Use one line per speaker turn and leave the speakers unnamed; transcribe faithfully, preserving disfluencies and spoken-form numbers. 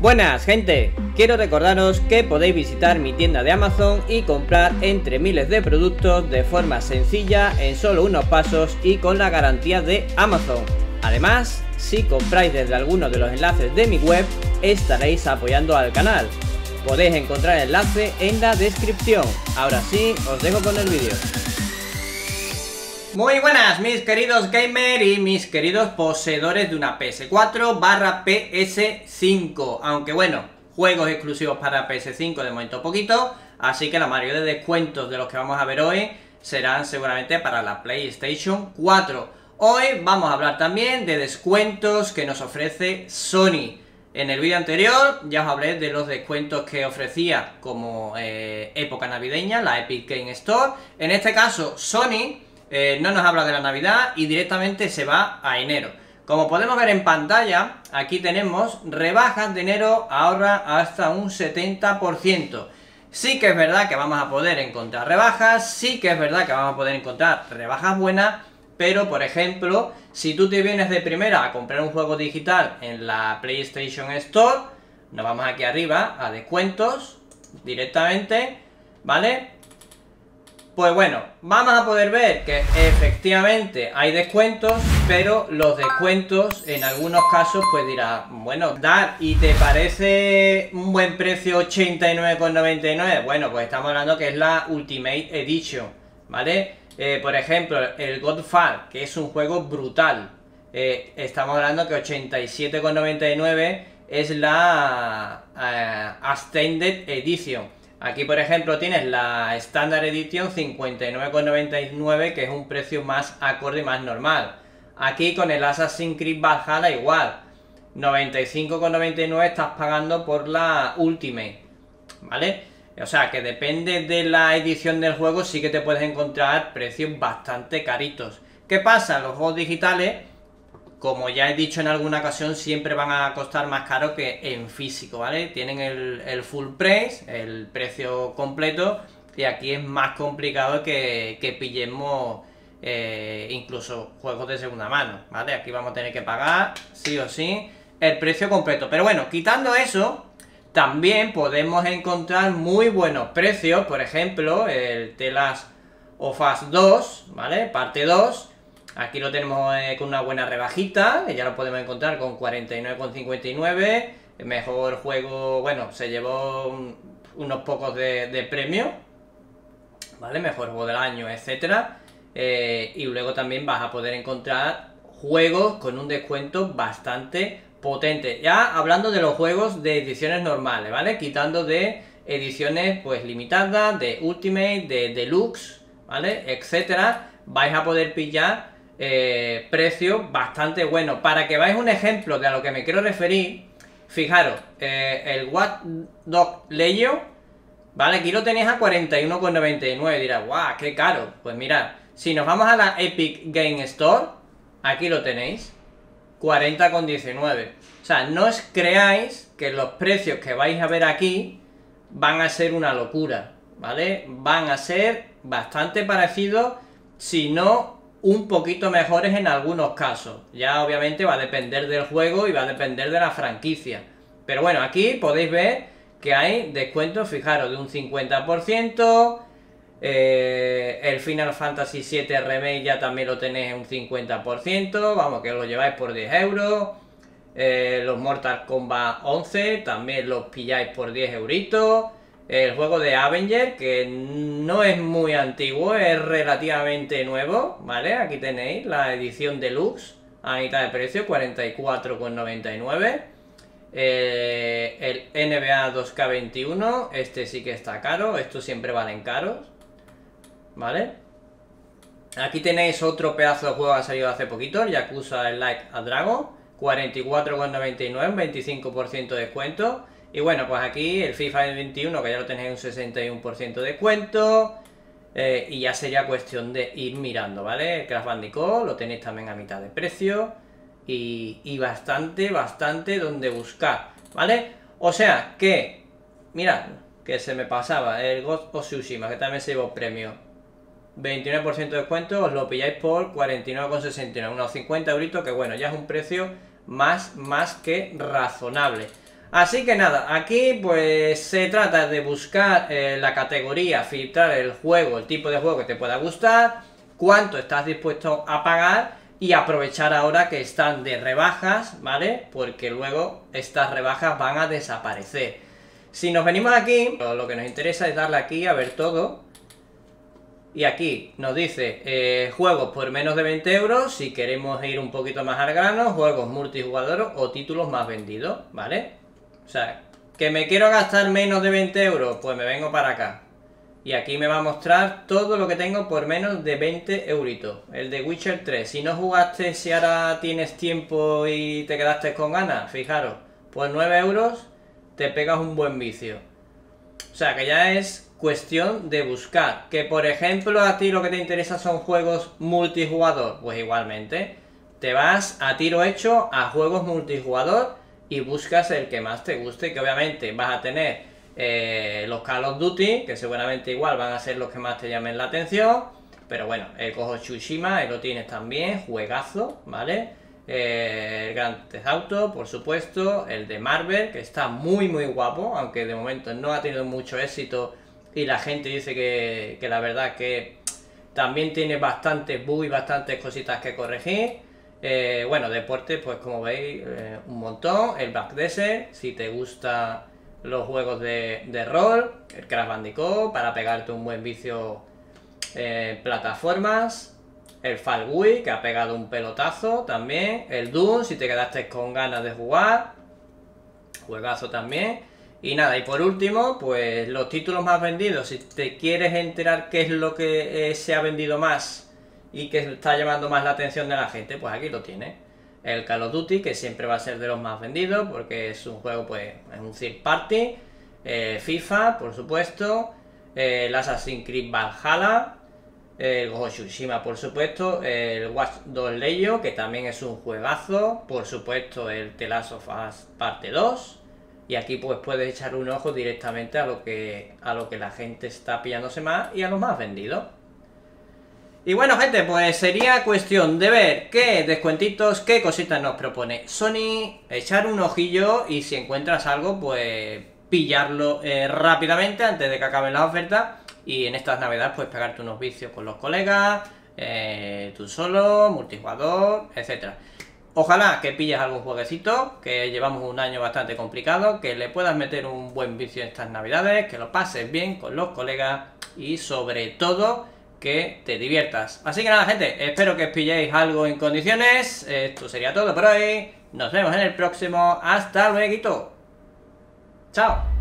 Buenas gente, quiero recordaros que podéis visitar mi tienda de Amazon y comprar entre miles de productos de forma sencilla, en solo unos pasos y con la garantía de Amazon. Además, si compráis desde alguno de los enlaces de mi web, estaréis apoyando al canal. Podéis encontrar el enlace en la descripción. Ahora sí, os dejo con el vídeo. Muy buenas mis queridos gamers y mis queridos poseedores de una P S cuatro barra P S cinco. Aunque bueno, juegos exclusivos para P S cinco de momento poquito, así que la mayoría de descuentos de los que vamos a ver hoy serán seguramente para la PlayStation cuatro. Hoy vamos a hablar también de descuentos que nos ofrece Sony. En el vídeo anterior ya os hablé de los descuentos que ofrecía como eh, época navideña, la Epic Game Store. En este caso Sony Eh, no nos habla de la Navidad y directamente se va a enero. Como podemos ver en pantalla, aquí tenemos rebajas de enero, ahorra hasta un setenta por ciento. Sí que es verdad que vamos a poder encontrar rebajas, sí que es verdad que vamos a poder encontrar rebajas buenas, pero por ejemplo, si tú te vienes de primera a comprar un juego digital en la PlayStation Store, nos vamos aquí arriba a descuentos directamente, ¿vale? Pues bueno, vamos a poder ver que efectivamente hay descuentos, pero los descuentos en algunos casos pues dirá, bueno, dar y te parece un buen precio ochenta y nueve con noventa y nueve, bueno, pues estamos hablando que es la Ultimate Edition, ¿vale? Eh, por ejemplo, el Godfall, que es un juego brutal, eh, estamos hablando que ochenta y siete con noventa y nueve es la uh, Extended Edition. Aquí, por ejemplo, tienes la Standard Edition cincuenta y nueve con noventa y nueve, que es un precio más acorde y más normal. Aquí con el Assassin's Creed Valhalla igual, noventa y cinco con noventa y nueve estás pagando por la Ultimate, ¿vale? O sea, que depende de la edición del juego, sí que te puedes encontrar precios bastante caritos. ¿Qué pasa? Los juegos digitales, como ya he dicho en alguna ocasión, siempre van a costar más caro que en físico, ¿vale? Tienen el, el full price, el precio completo, y aquí es más complicado que, que pillemos eh, incluso juegos de segunda mano, ¿vale? Aquí vamos a tener que pagar, sí o sí, el precio completo. Pero bueno, quitando eso, también podemos encontrar muy buenos precios, por ejemplo, el The Last of Us dos, ¿vale? Parte dos. Aquí lo tenemos eh, con una buena rebajita, que ya lo podemos encontrar con cuarenta y nueve con cincuenta y nueve. El mejor juego, bueno, se llevó un, unos pocos de, de premio, ¿vale? Mejor juego del año, etcétera. Eh, y luego también vas a poder encontrar juegos con un descuento bastante potente. Ya hablando de los juegos de ediciones normales, ¿vale? Quitando de ediciones pues limitadas, de Ultimate, de Deluxe, ¿vale? Etcétera. Vais a poder pillar Eh, precio bastante bueno. Para que veáis un ejemplo de a lo que me quiero referir, fijaros, eh, el Watch Dogs Legion, ¿vale? Aquí lo tenéis a cuarenta y uno con noventa y nueve. Dirás, guau, qué caro. Pues mirad, si nos vamos a la Epic Game Store, aquí lo tenéis, cuarenta con diecinueve. O sea, no os creáis que los precios que vais a ver aquí van a ser una locura, ¿vale? Van a ser bastante parecidos, si no un poquito mejores en algunos casos. Ya obviamente va a depender del juego y va a depender de la franquicia. Pero bueno, aquí podéis ver que hay descuentos, fijaros, de un cincuenta por ciento. Eh, el Final Fantasy siete Remake ya también lo tenéis en un cincuenta por ciento. Vamos, que os lo lleváis por diez euros. Eh, los Mortal Kombat once también los pilláis por diez euritos. El juego de Avenger, que no es muy antiguo, es relativamente nuevo, ¿vale? Aquí tenéis la edición deluxe a mitad de precio, cuarenta y cuatro con noventa y nueve. Eh, el N B A dos K veintiuno, este sí que está caro, estos siempre valen caros, ¿vale? Aquí tenéis otro pedazo de juego que ha salido hace poquito, el Yakuza Like a Dragon, cuarenta y cuatro con noventa y nueve, veinticinco por ciento de descuento. Y bueno, pues aquí el FIFA veintiuno, que ya lo tenéis un sesenta y uno por ciento de descuento. Eh, y ya sería cuestión de ir mirando, ¿vale? El Crash Bandicoot lo tenéis también a mitad de precio. Y, y bastante, bastante donde buscar, ¿vale? O sea que, mirad, que se me pasaba el Ghost of Tsushima, que también se llevó premio. veintinueve por ciento de descuento, os lo pilláis por cuarenta y nueve con sesenta y nueve, unos cincuenta euritos, que bueno, ya es un precio más, más que razonable. Así que nada, aquí pues se trata de buscar eh, la categoría, filtrar el juego, el tipo de juego que te pueda gustar, cuánto estás dispuesto a pagar y aprovechar ahora que están de rebajas, ¿vale? Porque luego estas rebajas van a desaparecer. Si nos venimos aquí, lo que nos interesa es darle aquí a ver todo. Y aquí nos dice eh, juegos por menos de veinte euros, si queremos ir un poquito más al grano, juegos multijugador o títulos más vendidos, ¿vale? O sea, que me quiero gastar menos de veinte euros, pues me vengo para acá. Y aquí me va a mostrar todo lo que tengo por menos de veinte euritos. El de Witcher tres, si no jugaste, si ahora tienes tiempo y te quedaste con ganas, fijaros, por nueve euros te pegas un buen vicio. O sea, que ya es cuestión de buscar. Que por ejemplo a ti lo que te interesa son juegos multijugador, pues igualmente te vas a tiro hecho a juegos multijugador y buscas el que más te guste, que obviamente vas a tener eh, los Call of Duty, que seguramente igual van a ser los que más te llamen la atención, pero bueno, el Ghost of Tsushima, ahí lo tienes también, juegazo, ¿vale? Eh, el Grand Theft Auto, por supuesto, el de Marvel, que está muy muy guapo, aunque de momento no ha tenido mucho éxito y la gente dice que, que la verdad que también tiene bastantes bugs y bastantes cositas que corregir. Eh, bueno, deporte, pues como veis, eh, un montón. El Black Desert, si te gustan los juegos de, de rol. El Crash Bandicoot, para pegarte un buen vicio en eh, plataformas. El Fall Guy, que ha pegado un pelotazo también. El Doom, si te quedaste con ganas de jugar. Juegazo también. Y nada, y por último, pues los títulos más vendidos. Si te quieres enterar qué es lo que eh, se ha vendido más y que está llamando más la atención de la gente, pues aquí lo tienes. El Call of Duty, que siempre va a ser de los más vendidos, porque es un juego, pues, es un third party. eh, FIFA, por supuesto. eh, el Assassin's Creed Valhalla. El Ghost of Tsushima, por supuesto. El Watch Dogs Legion, que también es un juegazo. Por supuesto, el The Last of Us parte dos. Y aquí pues puedes echar un ojo directamente a lo que, a lo que la gente está pillándose más y a los más vendidos. Y bueno, gente, pues sería cuestión de ver qué descuentitos, qué cositas nos propone Sony, echar un ojillo y si encuentras algo, pues pillarlo eh, rápidamente antes de que acaben las ofertas. Y en estas navidades, pues pegarte unos vicios con los colegas, eh, tú solo, multijugador, etcétera. Ojalá que pilles algún jueguecito, que llevamos un año bastante complicado, que le puedas meter un buen vicio en estas navidades, que lo pases bien con los colegas y sobre todo que te diviertas. Así que nada, gente, espero que os pilléis algo en condiciones. Esto sería todo por hoy. Nos vemos en el próximo. Hasta luego. Chao.